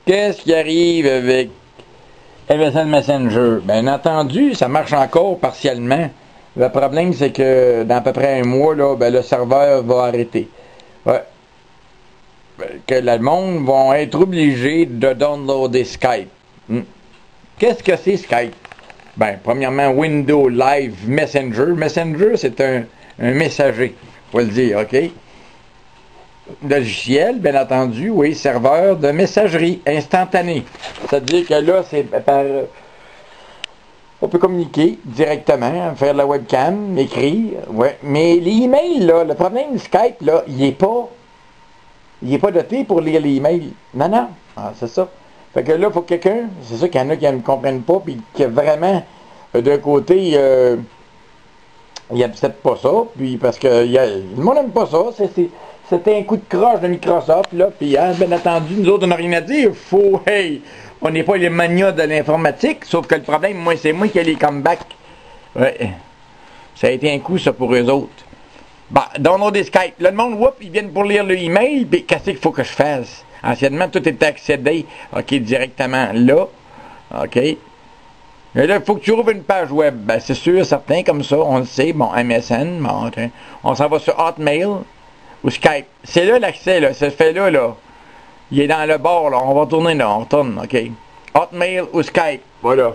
Qu'est-ce qui arrive avec MSN Messenger? Bien entendu, ça marche encore partiellement. Le problème, c'est que dans à peu près un mois, là, ben, le serveur va arrêter. Ouais. Que le monde va être obligé de downloader Skype. Qu'est-ce que c'est Skype? Ben, premièrement, Windows Live Messenger. Messenger, c'est un messager, faut le dire, OK? Logiciel, bien entendu, oui, serveur de messagerie instantanée. C'est-à-dire que là, c'est par... on peut communiquer directement, faire de la webcam, écrire, ouais. Mais les emails, là, le problème de Skype, là, il est pas doté pour lire les emails. Non, non, c'est ça. Fait que là, il faut que quelqu'un, c'est ça qu'il y en a qui ne comprennent pas, puis qui vraiment, d'un côté, ils n'acceptent pas ça, puis parce que le monde n'aime pas ça, c'était un coup de croche de Microsoft, là, puis bien entendu, nous autres, on n'a rien à dire, on n'est pas les manias de l'informatique, sauf que le problème, moi, c'est moi qui ai les comebacks. Ouais. Ça a été un coup, ça, pour eux autres. Bah, downloader Skype. Là, le monde, ils viennent pour lire le email, puis qu'est-ce qu'il faut que je fasse? Anciennement, tout était accédé, OK, directement là, OK. Mais là, il faut que tu ouvres une page web. Ben, c'est sûr, certain, comme ça, on le sait, bon, MSN, bon, OK. On s'en va sur Hotmail ou Skype. C'est là l'accès, là, ça se fait là, là. Il est dans le bord, là, on va tourner là, on retourne, OK. Hotmail ou Skype, voilà.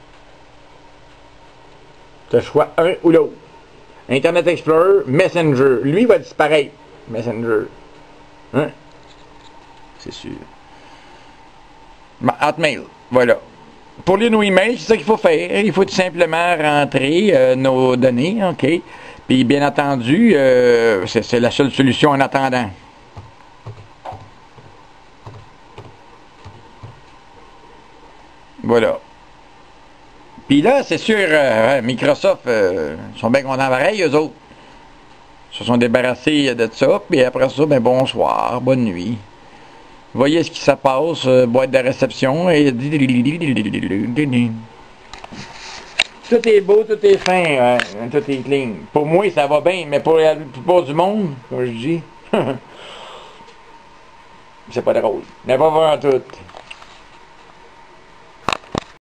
Tu as le choix un ou l'autre. Internet Explorer, Messenger. Lui, il va disparaître. Messenger. Hein? C'est sûr. Hotmail, voilà. Pour lire nos emails, c'est ça qu'il faut faire. Il faut tout simplement rentrer nos données, OK? Puis, bien entendu, c'est la seule solution en attendant. Voilà. Puis là, c'est sûr, Microsoft, sont bien contents pareil, eux autres. Ils se sont débarrassés de ça, puis après ça, ben bonsoir, bonne nuit. Voyez ce qui se passe, boîte de réception, et... tout est beau, tout est fin, tout est clean. Pour moi, ça va bien, mais pour la plupart du monde, comme je dis, c'est pas drôle. N'est pas vraiment tout.